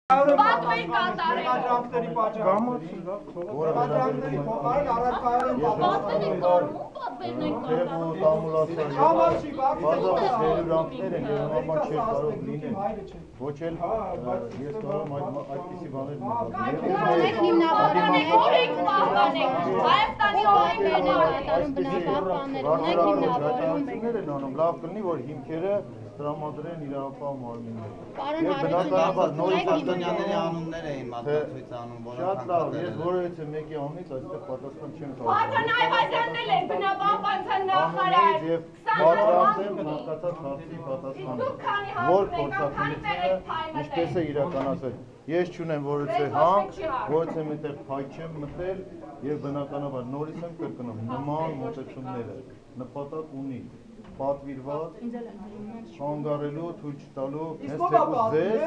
Պատվեր կատարել։ Մեղադրանքների պատճառով։ Մեղադրանքների փոխարեն առարկայորեն պատվեր եք կատարում, պատվերն եք կատարում։ Համարչի վերուրանքներ են եւ համաբան չէ կարող լինեն։ Ոչ էլ ես կարող եմ այդպիսի բաներ Եք հիմնավորեք, Հայաստանի օրենքներն են կատարում բնակապաններ, ունեք հիմնավորում։ Լավ կլինի, որ հիմքերը տրամադրեն իրավապահ մարմինները։ Պարոն Հարությունյան, նորից Աշտանյանների անուններ էին մասնակցույց անում, որոնք շատ լավ, ես որևէ մեկի անունից այստեղ պատասխան չեմ տալու։ Պարոն Այվազյանն էլ է բնապահպանության նախարար։ Եվ պատրաստ եմ ցանկացած հարցի պատասխանել։ Որ փորձակնությունը ինչպես է իրականացվել։ Ես չունեմ որևէ հանք, որևէ մտեղ փայ չեմ մտել եւ բնականաբար նորից եմ կրկնում նման մոտեցումները նպատակ ունի պատվիրված խանգարելու, թույլ չտալու հենց թեկուզ ձեզ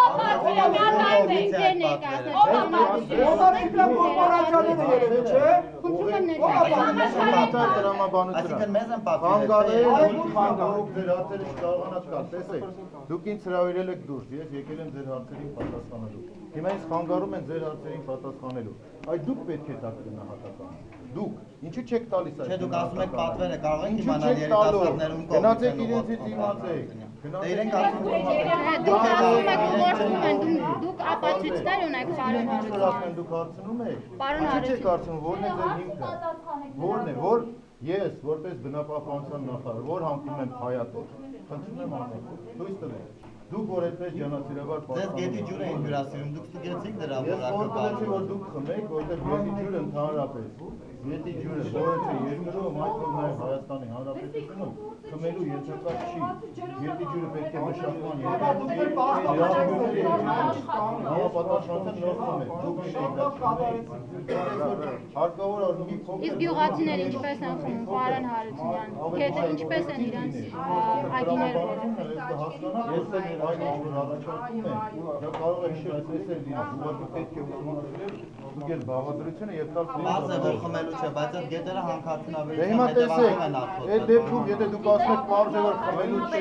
դուք ինձ հրավիրել եք դուրս, ես եկել եմ ձեր հարցերին պատասխանելու։ Հիմա ինձ խանգարում են ձեր հարցերին պատասխանելու։ Այդ դուք պետք է տաք գնահատական։ Դուք ինչու չեք տալիս այդ։ Չէ, դուք ասում եք պատվերը կարող եք իմանալ երիտասարդներում կողմից։ Գնացեք իրենցից իմացեք։ Իրենք ասում են Դուք ասում եք գործում են, դուք ապացույցներ ունեք Պարոն Հարությունյան։ Դուք հարցնում եք։ Պարոն Չեք հարցնում, որն է ձեր հիմքը։ Որն է, որ ես որպես բնապահպանության նախարար, որ հանգում եմ հայատեր, խնդրում եմ անեք, ցույց տվեք։ Դուք որ այդպես ջանասիրաբար Ձեզ գետի ջուր էին հյուրասիրում, դուք ստուգեցիք դրա Ես որտեղի որ դուք խմեք, որտեղ գետի ջուրը ընդհանրապես, գետի ջուրը որևէ երկրում, այդ որ նաև Հայաստանի Հանրապետությունում խմելու ենթակա չի։ Գետի ջուրը պետք է մշակման համապատասխանության նոր խմեք։ Դուք հարկավոր որ մի փոքր Իսկ գյուղացիները ինչպես են խմում Պարոն Հարությունյան, գետը ինչպես են իրենց այգիները Այդ առաջարկում է, դա կարող է այսպես էլ լինել, ուղղակի պետք է ուսումնասիրել, ստուգել բաղադրությունը եւ տալ Բաց է որ խմելու չէ, բայց այդ գետերը հանքարդյունաբերության Հիմա տեսեք, են այդ դեպքում եթե դուք ասեք պարզ է որ խմելու չէ,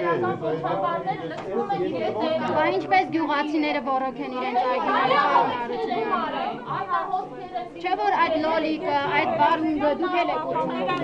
Բա ինչպես գյուղացիները բորոք են իրենց այգիները Պարոն Հարությունյան։ Չէ որ այդ լոլիկը, այդ բարունգը դուք էլ եք ուտում։